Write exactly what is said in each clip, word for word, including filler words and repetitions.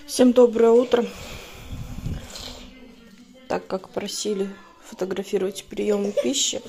Всем доброе утро. Так как просили фотографировать прием пищи,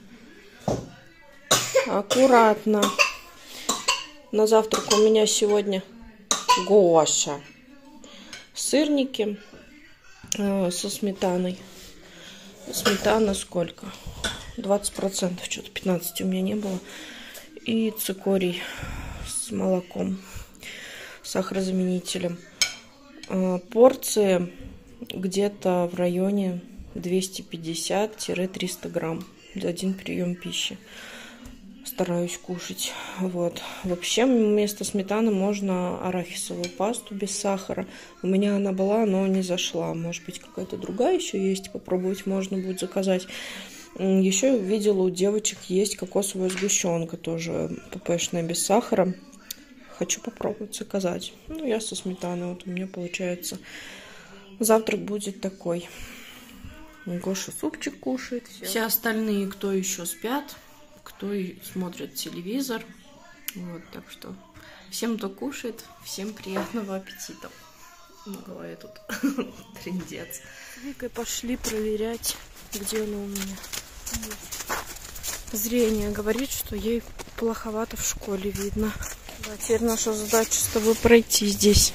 аккуратно. На завтрак у меня сегодня Гоша. Сырники э, со сметаной. Сметана сколько? двадцать процентов, что-то пятнадцать у меня не было. И цикорий с молоком, сахарозаменителем. Э, порции где-то в районе двести пятьдесят — триста грамм за один прием пищи. Стараюсь кушать. Вот. Вообще вместо сметаны можно арахисовую пасту без сахара. У меня она была, но не зашла. Может быть, какая-то другая еще есть. Попробовать можно будет заказать. Еще видела, у девочек есть кокосовая сгущенка, тоже ппшная без сахара. Хочу попробовать заказать. Ну, я со сметаной. Вот у меня получается. Завтрак будет такой. Гоша супчик кушает. Все. Все остальные, кто еще спят, кто и смотрит телевизор. Вот, так что всем, кто кушает, всем приятного аппетита. На голове тут трындец. С Викой пошли проверять, где она у меня. Зрение говорит, что ей плоховато в школе видно. Да, теперь наша задача с тобой пройти здесь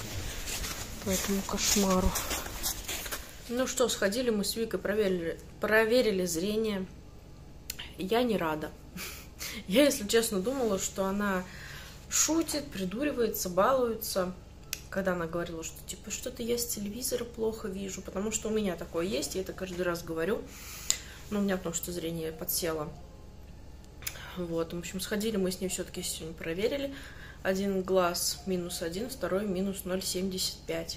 по этому кошмару. Ну что, сходили мы с Викой, проверили, проверили зрение. Я не рада. Я, если честно, думала, что она шутит, придуривается, балуется. Когда она говорила, что типа что-то я с телевизора плохо вижу, потому что у меня такое есть, я это каждый раз говорю. Но у меня потому что зрение подсело. Вот, в общем, сходили мы с ней все-таки сегодня проверили. Один глаз минус один, второй минус ноль целых семьдесят пять.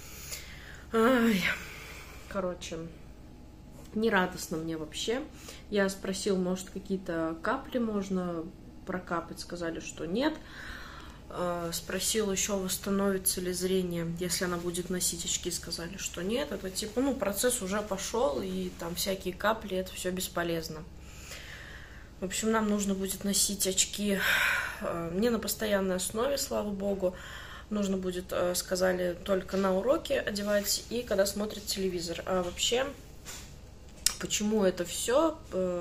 Ай. Короче, нерадостно мне вообще. Я спросила, может, какие-то капли можно прокапать. Сказали, что нет. Спросила еще, восстановится ли зрение, если она будет носить очки. Сказали, что нет. Это типа, ну, процесс уже пошел, и там всякие капли, это все бесполезно. В общем, нам нужно будет носить очки не на постоянной основе, слава богу. Нужно будет, сказали, только на уроке одевать и когда смотрит телевизор. А вообще, почему это все?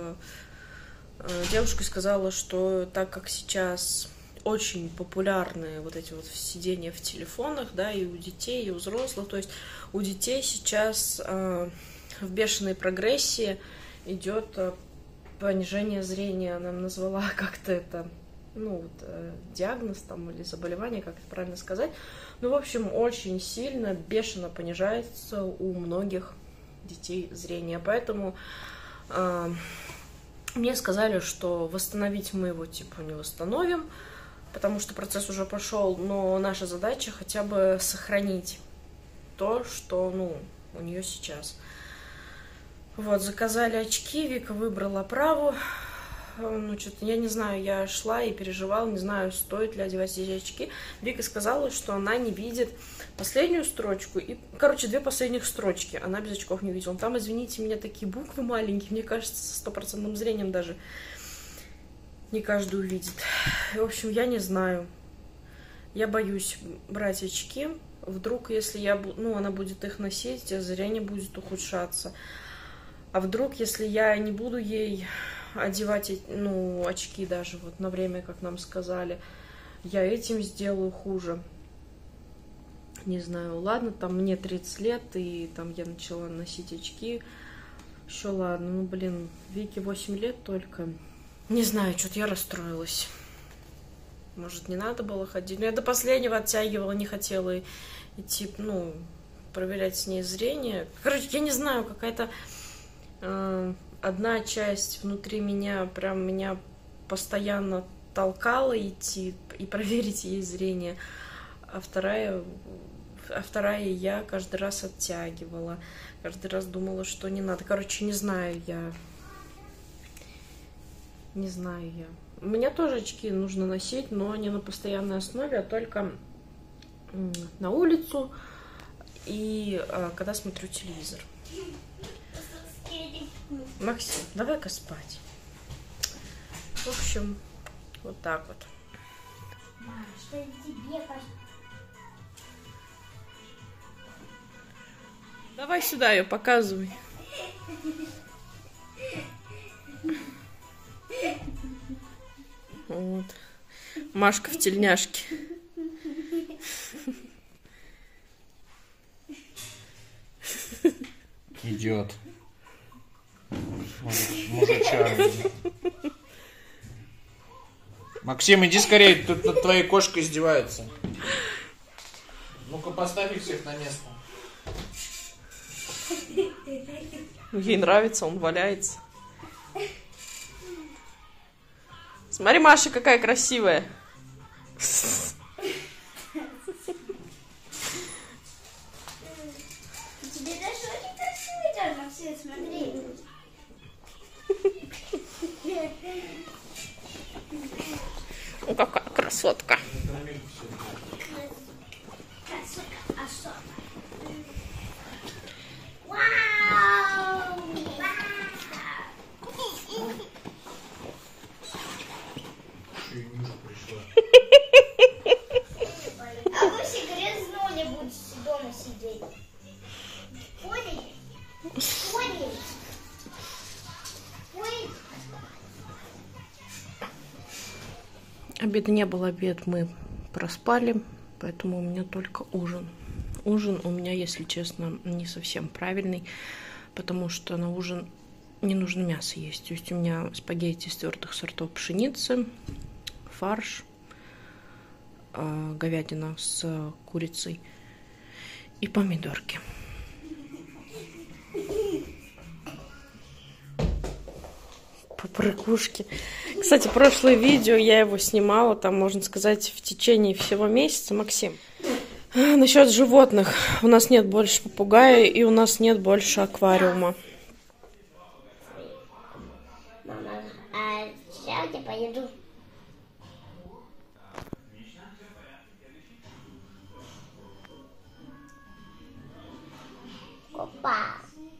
Девушка сказала, что так как сейчас очень популярны вот эти вот сидения в телефонах, да, и у детей, и у взрослых, то есть у детей сейчас в бешеной прогрессии идет понижение зрения. Она назвала как-то это, ну, вот, э, диагноз там или заболевание, как это правильно сказать. Ну, в общем, очень сильно, бешено понижается у многих детей зрение. Поэтому э, мне сказали, что восстановить мы его типа не восстановим, потому что процесс уже пошел, но наша задача хотя бы сохранить то, что, ну, у нее сейчас. Вот, заказали очки, Вика выбрала оправу. Ну, что-то, я не знаю, я шла и переживала, не знаю, стоит ли одевать эти очки. Вика сказала, что она не видит последнюю строчку, и, короче, две последних строчки она без очков не видела. Там, извините меня, такие буквы маленькие, мне кажется, со стопроцентным зрением даже не каждый увидит. В общем, я не знаю. Я боюсь брать очки. Вдруг, если я, ну, она будет их носить, зрение будет ухудшаться. А вдруг, если я не буду ей одевать, ну, очки даже вот на время, как нам сказали, я этим сделаю хуже. Не знаю, ладно, там мне тридцать лет, и там я начала носить очки. Еще ладно, ну, блин, Вике восемь лет только. Не знаю, что-то я расстроилась. Может, не надо было ходить. Но я до последнего оттягивала, не хотела идти, ну, проверять с ней зрение. Короче, я не знаю, какая-то э, одна часть внутри меня прям меня постоянно толкала идти и проверить ей зрение, а вторая, а вторая я каждый раз оттягивала, каждый раз думала, что не надо. Короче, не знаю я. Не знаю я. У меня тоже очки нужно носить, но не на постоянной основе, а только на улицу и а, когда смотрю телевизор. Максим, давай-ка спать. В общем, вот так вот. Мам, что тебе? Давай сюда ее показывай. Вот. Машка в тельняшке. Идет. Мужичара. Максим, иди скорее, тут над твоей кошкой издеваются. Ну-ка, поставь их всех на место. Ей нравится, он валяется. Смотри, Маша, какая красивая. Тебе даже очень красивый идет, Максим, смотри. Ну, какая красотка. Красотка, особо. Вау! А вы все грязнули будете дома сидеть. Поняли? Поняли? Поняли? Обеда не было, обед мы проспали, поэтому у меня только ужин. Ужин у меня, если честно, не совсем правильный, потому что на ужин не нужно мясо есть. То есть у меня спагетти из твердых сортов пшеницы, фарш, говядина с курицей и помидорки. Попрыгушки. Кстати, прошлое видео я его снимала, там, можно сказать, в течение всего месяца. Максим, насчет животных. У нас нет больше попугая и у нас нет больше аквариума. Мама, а сейчас я поеду. Опа.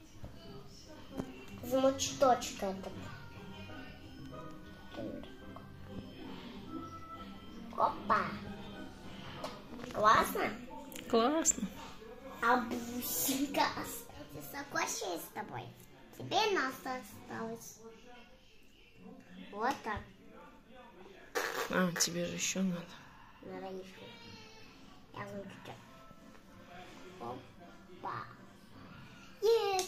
Замочточка это. Опа. Классно? Классно. А бусинка осталась. Соглашусь с тобой. Теперь нас осталось. Вот так. А, тебе же еще надо. Надо еще. Я выключу. Опа. Есть.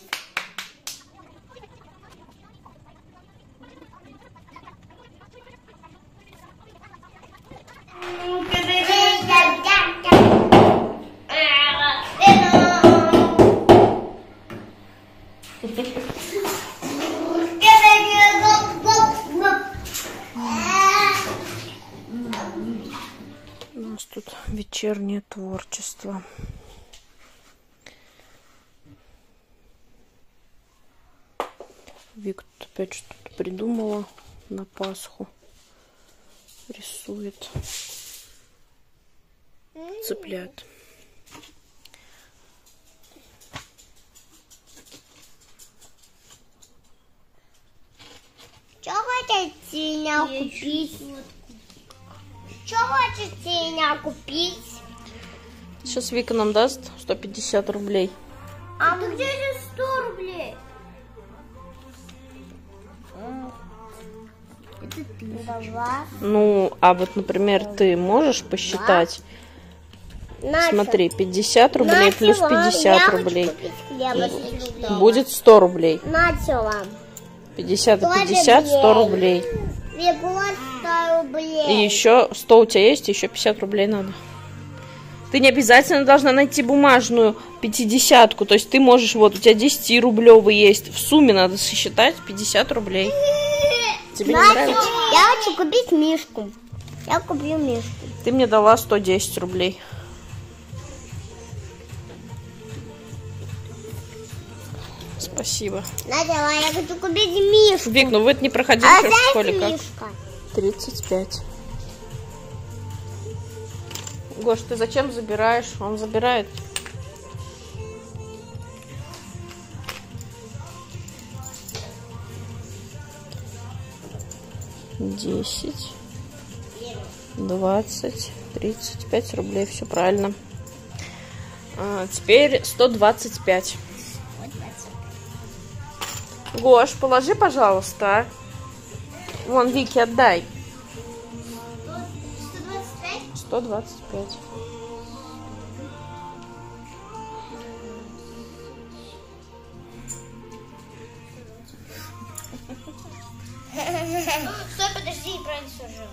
У нас тут вечернее творчество. Вик тут опять что-то придумала на Пасху. Рисует цыплят. Что хотите меня купить? Что хотите меня купить? Сейчас Вика нам даст сто пятьдесят рублей. А где же сто рублей? Это ты. Давай. Ну, а вот, например, ты можешь посчитать? Настя, Смотри, пятьдесят рублей Настя, плюс вам, пятьдесят я хочу рублей. купить хлеба. Будет сто рублей. Настя, вам. пятьдесят и пятьдесят, сто рублей. Бегу сто рублей. И еще сто у тебя есть, еще пятьдесят рублей надо. Ты не обязательно должна найти бумажную пятидесятку. То есть ты можешь, вот у тебя десятирублевый есть. В сумме надо сосчитать пятьдесят рублей. Тебе не Настя, нравится? я хочу купить мишку. Я куплю мишку. Ты мне дала сто десять рублей. Спасибо. Надя, я хочу купить мишку. Вик, ну вы это не проходили А еще в школе знаете, как? мишка? тридцать пять. Гош, ты зачем забираешь? Он забирает. Десять, двадцать, тридцать пять рублей. Все правильно. А, теперь сто двадцать пять. Гош, положи, пожалуйста. Вон, Вики, отдай. сто двадцать пять? сто двадцать пять. Стой, подожди, правильно сложила.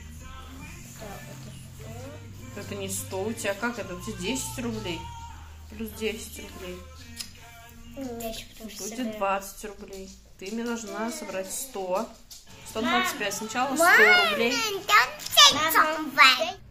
Это не сто, у тебя как это? У тебя десять рублей. Плюс десять рублей. Я еще потому что Будет собираю. двадцать рублей. Ты мне должна собрать сто. сто двадцать пять. Сначала сто рублей. Мам,